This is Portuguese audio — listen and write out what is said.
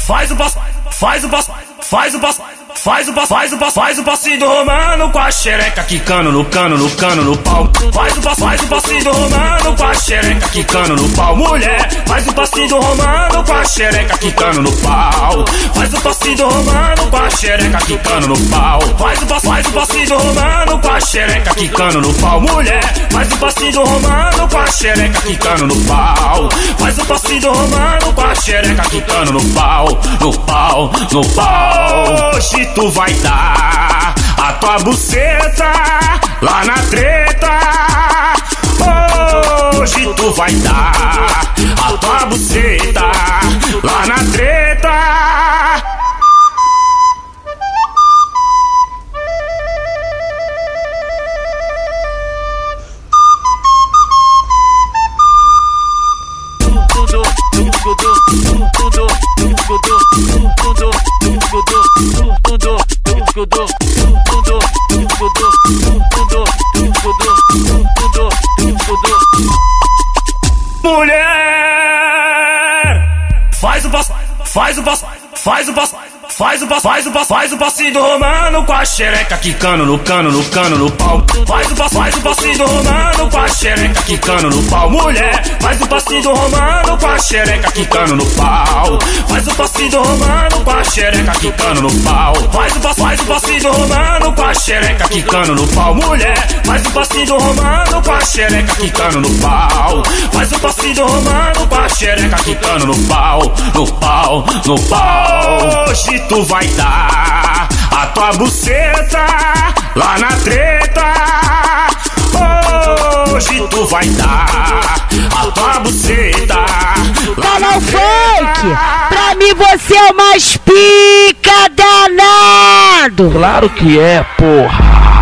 Faz o passinho do romano com a xereca quicando no cano, no pau. Faz o passinho do romano com a xereca quicando no pau. Mulher, faz o passinho do romano com a xereca quicando no pau. Faz o passinho do romano com a xereca quicando no pau. Faz o passinho do romano com a xereca quicando no pau. Mulher, faz o passinho do romano com a xereca quicando no pau. Faz o passinho do romano com a xereca quicando no pau, no pau, no pau. Hoje tu vai dar a tua buceta lá na treta. Hoje tu vai dar a tua buceta lá na treta. Mulher, faz o passinho do romano com a xereca quicando no cano, no pau. Faz o passinho do romano com a xereca quicando no pau. Mulher, faz o passinho do romano com a xereca quicando no pau. Faz o passinho do romano com a xereca quicando no pau. Faz o passinho do romano com a xereca quicando no pau. Mulher, faz o passinho do romano com a xereca quicando no pau. Faz o passinho do romano com a xereca quicando no pau, no pau, no pau. Hoje tu vai dar a tua buceta lá na treta. Hoje tu vai dar a tua buceta lá Canal na Funk, treta. pra mim você é o mais pica danado. Claro que é, porra.